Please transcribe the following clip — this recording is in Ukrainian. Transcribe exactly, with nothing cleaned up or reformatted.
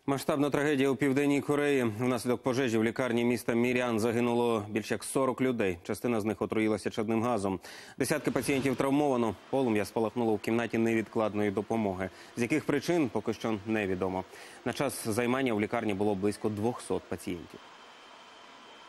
Масштабна трагедія у Південній Кореї. Внаслідок пожежі в лікарні міста Мірян загинуло більш як сорок людей. Частина з них отруїлася чадним газом. Десятки пацієнтів травмовано. Полум'я спалахнуло в кімнаті невідкладної допомоги. З яких причин, поки що невідомо. На час займання в лікарні було близько двохсот пацієнтів.